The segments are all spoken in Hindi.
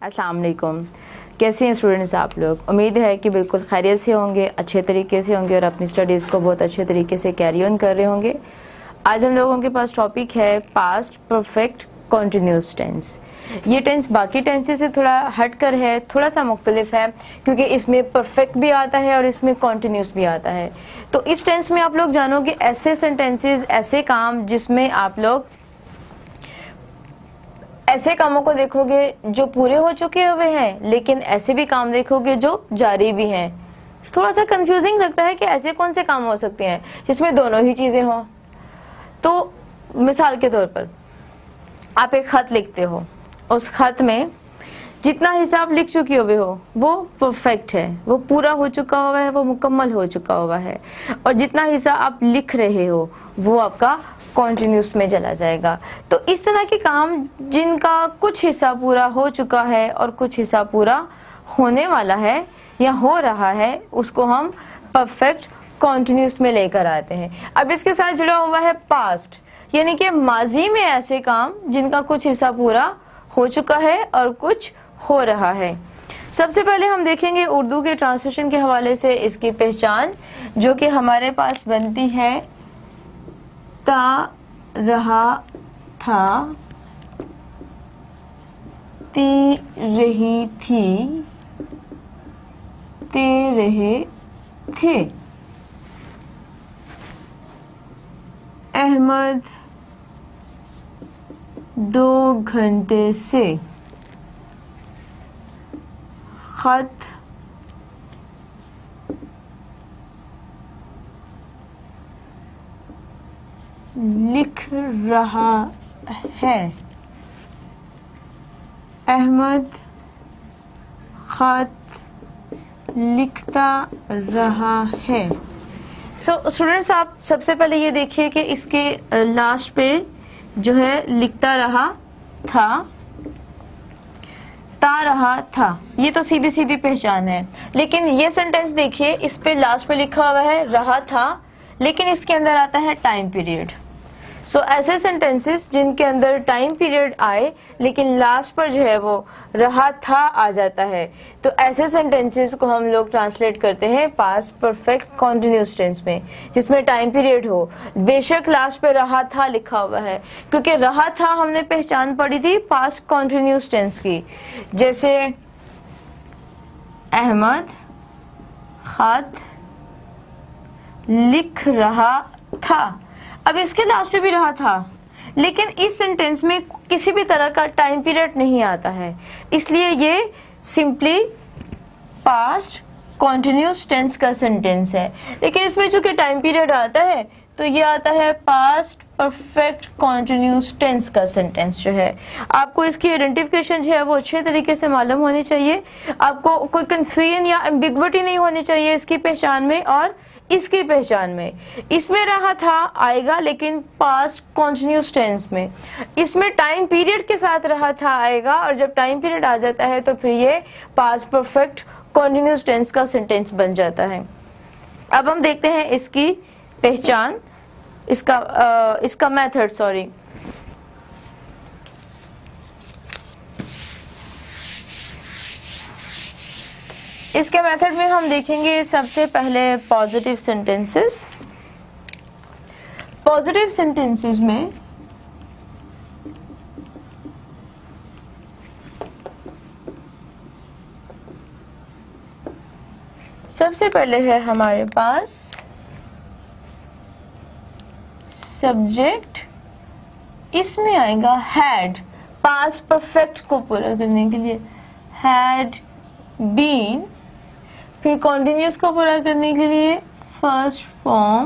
अस्सलाम वालेकुम। कैसे हैं स्टूडेंट्स आप लोग? उम्मीद है कि बिल्कुल खैरियत से होंगे, अच्छे तरीके से होंगे और अपनी स्टडीज़ को बहुत अच्छे तरीके से कैरी ऑन कर रहे होंगे। आज हम लोगों के पास टॉपिक है पास्ट परफेक्ट कॉन्टिन्यूस टेंस। ये टेंस बाकी टेंसेस से थोड़ा हट कर है, थोड़ा सा मुख्तलिफ है, क्योंकि इसमें परफेक्ट भी आता है और इसमें कॉन्टिन्यूस भी आता है। तो इस टेंस में आप लोग जानोगे ऐसे सेंटेंसेस, ऐसे काम जिसमें आप लोग ऐसे कामों को देखोगे जो पूरे हो चुके हुए हैं, लेकिन ऐसे भी काम देखोगे जो जारी भी हैं। थोड़ा सा कंफ्यूजिंग लगता है कि ऐसे कौन से काम हो सकते हैं जिसमें दोनों ही चीजें हों। तो मिसाल के तौर पर आप एक खत लिखते हो, उस खत में जितना हिस्सा आप लिख चुके हुए हो वो परफेक्ट है, वो पूरा हो चुका हुआ है, वो मुकम्मल हो चुका हुआ है, और जितना हिस्सा आप लिख रहे हो वो आपका कॉन्टिन्यूस में चला जाएगा। तो इस तरह के काम जिनका कुछ हिस्सा पूरा हो चुका है और कुछ हिस्सा पूरा होने वाला है या हो रहा है, उसको हम परफेक्ट कॉन्टिन्यूस में लेकर आते हैं। अब इसके साथ जुड़ा हुआ है पास्ट, यानी कि माजी में ऐसे काम जिनका कुछ हिस्सा पूरा हो चुका है और कुछ हो रहा है। सबसे पहले हम देखेंगे उर्दू के ट्रांसलेशन के हवाले से इसकी पहचान, जो कि हमारे पास बनती है ता रहा था, ती रही थी, ते रहे थे। अहमद 2 घंटे से खत लिख रहा है। अहमद खत लिखता रहा है। सो स्टूडेंट्स, आप सबसे पहले ये देखिए कि इसके लास्ट पे जो है लिखता रहा था, ता रहा था, ये तो सीधी सीधी पहचान है। लेकिन ये सेंटेंस देखिए, इस पे लास्ट पे लिखा हुआ है रहा था, लेकिन इसके अंदर आता है टाइम पीरियड। सो ऐसे सेंटेंसेस जिनके अंदर टाइम पीरियड आए लेकिन लास्ट पर जो है वो रहा था आ जाता है, तो ऐसे सेंटेंसेस को हम लोग ट्रांसलेट करते हैं पास्ट परफेक्ट कॉन्टिन्यूस टेंस में, जिसमें टाइम पीरियड हो। बेशक लास्ट पे रहा था लिखा हुआ है, क्योंकि रहा था हमने पहचान पढ़ी थी पास्ट कॉन्टिन्यूस टेंस की, जैसे अहमद खत लिख रहा था। अब इसके लास्ट पे भी रहा था, लेकिन इस सेंटेंस में किसी भी तरह का टाइम पीरियड नहीं आता है, इसलिए ये सिंपली पास्ट कॉन्टिन्यूस टेंस का सेंटेंस है। लेकिन इसमें चूंकि टाइम पीरियड आता है तो ये आता है पास्ट परफेक्ट कॉन्टिन्यूस टेंस का सेंटेंस जो है। आपको इसकी आइडेंटिफिकेशन जो है वो अच्छे तरीके से मालूम होनी चाहिए, आपको कोई कंफ्यूजन या एम्बिग्विटी नहीं होनी चाहिए इसकी पहचान में और इसकी पहचान में। इसमें रहा था आएगा लेकिन पास्ट कॉन्टिन्यूस टेंस में, इसमें टाइम पीरियड के साथ रहा था आएगा, और जब टाइम पीरियड आ जाता है तो फिर ये पास्ट परफेक्ट कॉन्टिन्यूस टेंस का सेंटेंस बन जाता है। अब हम देखते हैं इसकी पहचान, इसका मेथड, सॉरी। इसके मेथड में हम देखेंगे सबसे पहले पॉजिटिव सेंटेंसेस। पॉजिटिव सेंटेंसेस में सबसे पहले है हमारे पास सब्जेक्ट, इसमें आएगा हैड, पास्ट परफेक्ट को पूरा करने के लिए हैड बीन, फिर कॉन्टिन्यूस को पूरा करने के लिए first form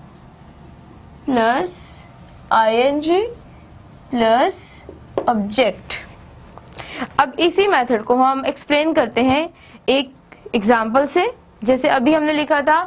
plus ING plus object. अब इसी मेथड को हम एक्सप्लेन करते हैं एक एग्जाम्पल से। जैसे अभी हमने लिखा था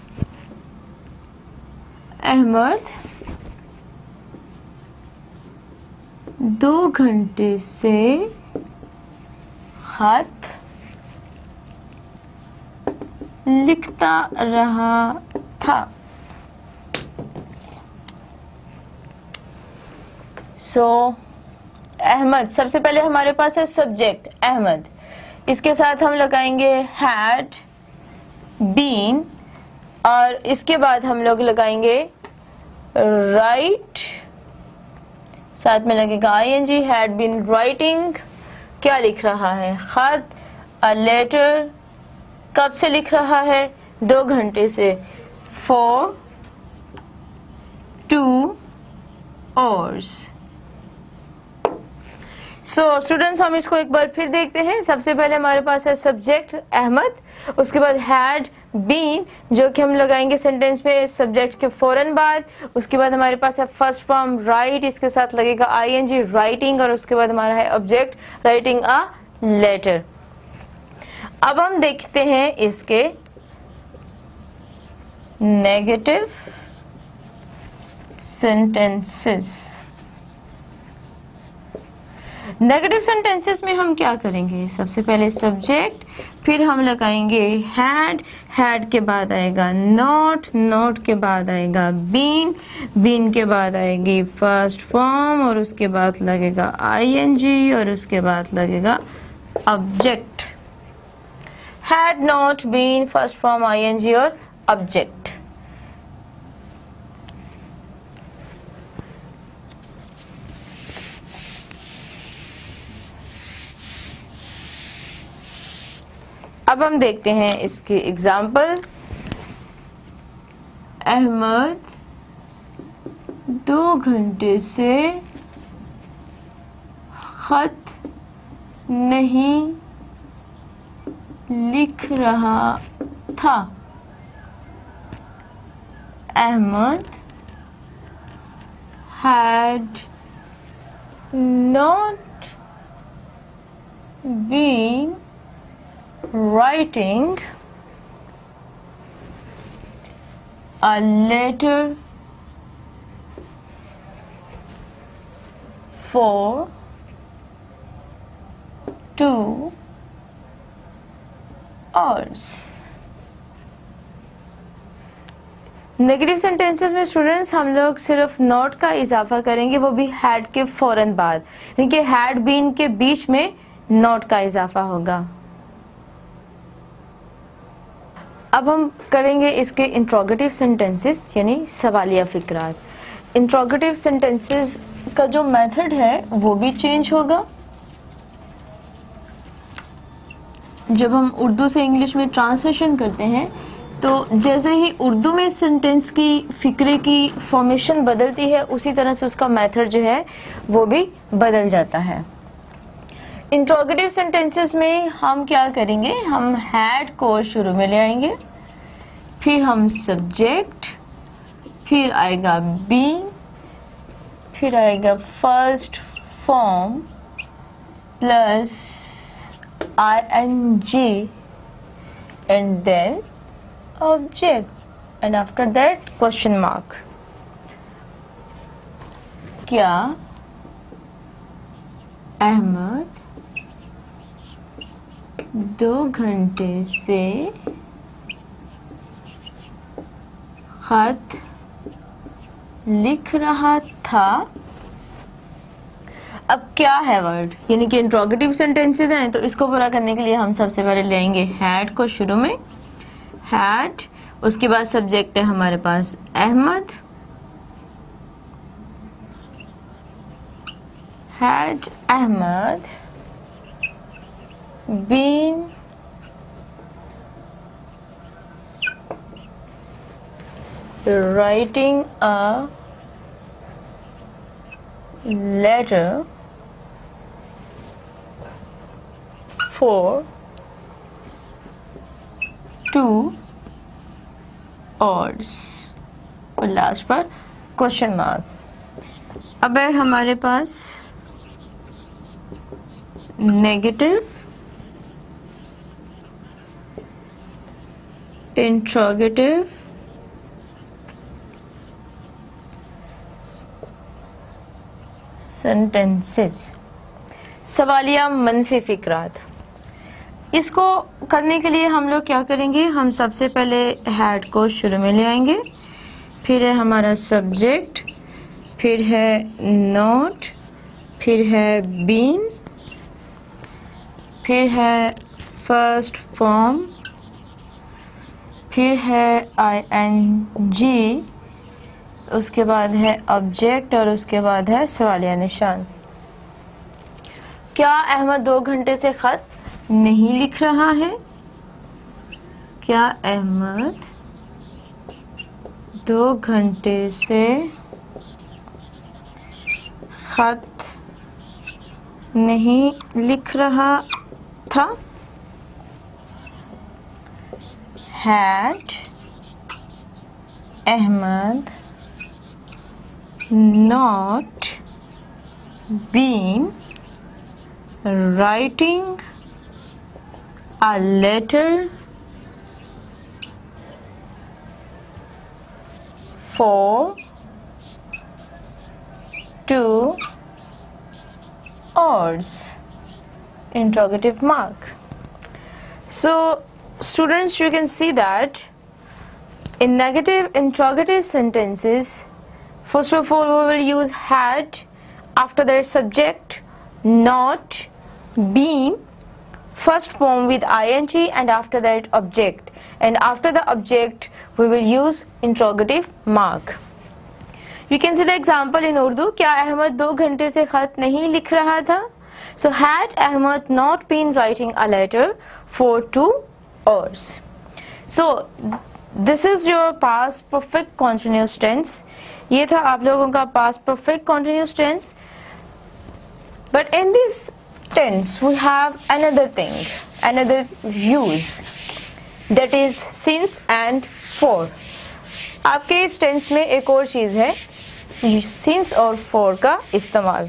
अहमद 2 घंटे से खत लिखता रहा था। सो अहमद, सबसे पहले हमारे पास है सब्जेक्ट अहमद, इसके साथ हम लगाएंगे हैड बीन, और इसके बाद हम लोग लगाएंगे राइट, साथ में लगेगा आईएनजी, हैड बीन राइटिंग, क्या लिख रहा है, खत, अ लेटर, कब से लिख रहा है, 2 घंटे से, फॉर 2 hours। सो स्टूडेंट्स, हम इसको एक बार फिर देखते हैं। सबसे पहले हमारे पास है सब्जेक्ट अहमद, उसके बाद हैड बीन जो कि हम लगाएंगे सेंटेंस में सब्जेक्ट के फौरन बाद, उसके बाद हमारे पास है फर्स्ट फॉर्म राइट, इसके साथ लगेगा आईएनजी राइटिंग, और उसके बाद हमारा है ऑब्जेक्ट राइटिंग अ लेटर। अब हम देखते हैं इसके नेगेटिव सेंटेंसेस। नेगेटिव सेंटेंसेस में हम क्या करेंगे, सबसे पहले सब्जेक्ट, फिर हम लगाएंगे हैड, हैड के बाद आएगा नॉट, नॉट के बाद आएगा बीन, बीन के बाद आएगी फर्स्ट फॉर्म, और उसके बाद लगेगा आईएनजी, और उसके बाद लगेगा object. Had not been first form ING और ऑब्जेक्ट। अब हम देखते हैं इसके एग्जाम्पल। अहमद 2 घंटे से खत नहीं लिख रहा था। Ahmad had not been writing a letter for 2 hours। Negative sentences में स्टूडेंट्स हम लोग सिर्फ नॉट का इजाफा करेंगे, वो भी हैड के फौरन बाद, यानी कि हैड बीन के बीच में नॉट का इजाफा होगा। अब हम करेंगे इसके इंट्रोगेटिव सेंटेंसेस यानी सवालिया फिक्रात। इंट्रोगेटिव सेंटेंसेस का जो मेथड है वो भी चेंज होगा। जब हम उर्दू से इंग्लिश में ट्रांसलेशन करते हैं तो जैसे ही उर्दू में सेंटेंस की फिक्रे की फॉर्मेशन बदलती है, उसी तरह से उसका मेथड जो है वो भी बदल जाता है। इंट्रोगेटिव सेंटेंसेस में हम क्या करेंगे, हम हैड को शुरू में ले आएंगे, फिर हम सब्जेक्ट, फिर आएगा बीइंग, फिर आएगा first form plus ing and then object and after that question mark। क्या अहमद 2 घंटे से खत लिख रहा था। अब क्या है वर्ड, यानी कि इंट्रोगेटिव सेंटेंसेस हैं, तो इसको पूरा करने के लिए हम सबसे पहले लेंगे हैड को शुरू में, हैड, उसके बाद सब्जेक्ट है हमारे पास Ahmad, had Ahmad been writing a letter for 2 hours और लास्ट पर क्वेश्चन मार्क। अब है हमारे पास नेगेटिव इंट्रोगेटिव सेंटेंसेस, सवालिया मनफी फिक्रात। इसको करने के लिए हम लोग क्या करेंगे, हम सबसे पहले हैड को शुरू में ले आएंगे, फिर है हमारा सब्जेक्ट, फिर है नोट, फिर है बीन, फिर है फर्स्ट फॉर्म, फिर है ING, उसके बाद है ऑब्जेक्ट और उसके बाद है सवालिया निशान। क्या अहमद 2 घंटे से खत नहीं लिख रहा है? क्या अहमद 2 घंटे से खत नहीं लिख रहा था? Had Ahmed not been writing a letter for 2 hours? Interrogative mark. So students, you can see that in negative interrogative sentences, first of all we will use had, after that subject, not, been, first form with ING, and after that object, and after the object we will use interrogative mark. You can see the example in Urdu. क्या अहमद 2 घंटे से खत नहीं लिख रहा था? So had Ahmed not been writing a letter for 2 hours. So this is your past perfect continuous tense. ये था आप लोगों का past perfect continuous tense. But in this tense we have another thing, another use, that is since and for. आपके इस tense में एक और चीज़ है, since और for का इस्तेमाल।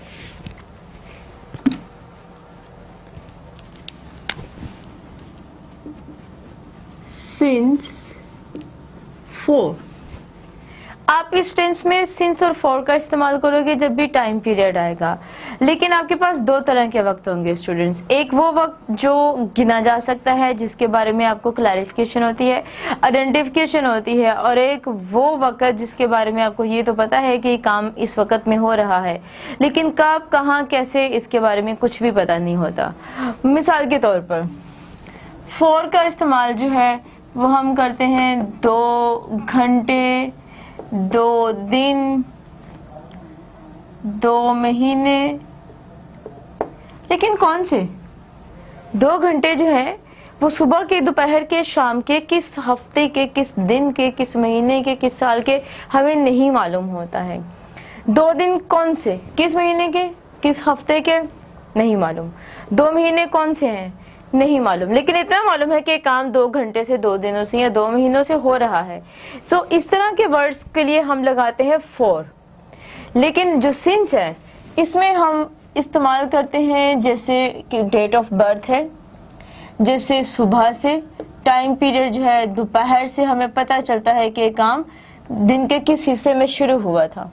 Since, for. आप इस टेंस में सिंस और फॉर का इस्तेमाल करोगे जब भी टाइम पीरियड आएगा, लेकिन आपके पास 2 तरह के वक्त होंगे स्टूडेंट्स। एक वो वक्त जो गिना जा सकता है, जिसके बारे में आपको क्लैरिफिकेशन होती है, आइडेंटिफिकेशन होती है, और एक वो वक्त जिसके बारे में आपको ये तो पता है कि काम इस वक्त में हो रहा है, लेकिन कब, कहाँ, कैसे, इसके बारे में कुछ भी पता नहीं होता। मिसाल के तौर पर फॉर का इस्तेमाल जो है वो हम करते हैं 2 घंटे, 2 दिन, 2 महीने, लेकिन कौन से 2 घंटे जो है वो सुबह के, दोपहर के, शाम के, किस हफ्ते के, किस दिन के, किस महीने के, किस साल के, हमें नहीं मालूम होता है। 2 दिन कौन से, किस महीने के, किस हफ्ते के, नहीं मालूम। 2 महीने कौन से हैं, नहीं मालूम, लेकिन इतना मालूम है कि काम 2 घंटे से, 2 दिनों से या 2 महीनों से हो रहा है। सो इस तरह के वर्ड्स के लिए हम लगाते हैं फॉर। लेकिन जो सिंस है इसमें हम इस्तेमाल करते हैं जैसे कि डेट ऑफ बर्थ है, जैसे सुबह से, टाइम पीरियड जो है दोपहर से, हमें पता चलता है कि काम दिन के किस हिस्से में शुरू हुआ था,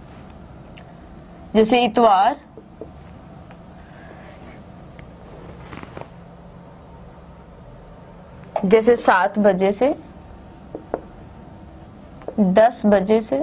जैसे इतवार, जैसे 7 बजे से, 10 बजे से।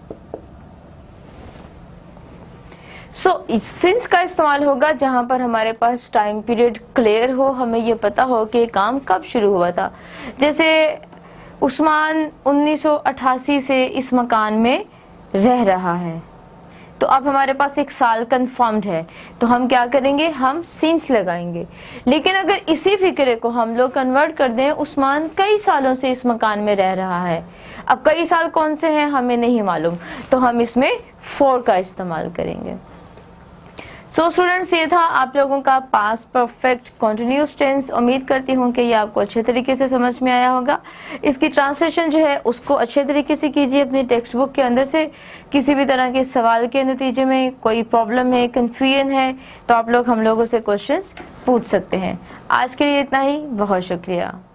सिंस का इस्तेमाल होगा जहां पर हमारे पास टाइम पीरियड क्लियर हो, हमें ये पता हो कि काम कब शुरू हुआ था। जैसे उस्मान 1988 से इस मकान में रह रहा है, तो अब हमारे पास एक साल कंफर्म्ड है, तो हम क्या करेंगे, हम सिंस लगाएंगे। लेकिन अगर इसी फिक्रे को हम लोग कन्वर्ट कर दें, उस्मान कई सालों से इस मकान में रह रहा है, अब कई साल कौन से हैं हमें नहीं मालूम, तो हम इसमें फॉर का इस्तेमाल करेंगे। सो स्टूडेंट्स, ये था आप लोगों का पास्ट परफेक्ट कॉन्टिन्यूस टेंस। उम्मीद करती हूँ कि ये आपको अच्छे तरीके से समझ में आया होगा। इसकी ट्रांसलेशन जो है उसको अच्छे तरीके से कीजिए अपनी टेक्स्ट बुक के अंदर से। किसी भी तरह के सवाल के नतीजे में कोई प्रॉब्लम है, कन्फ्यूजन है, तो आप लोग हम लोगों से क्वेश्चंस पूछ सकते हैं। आज के लिए इतना ही, बहुत शुक्रिया।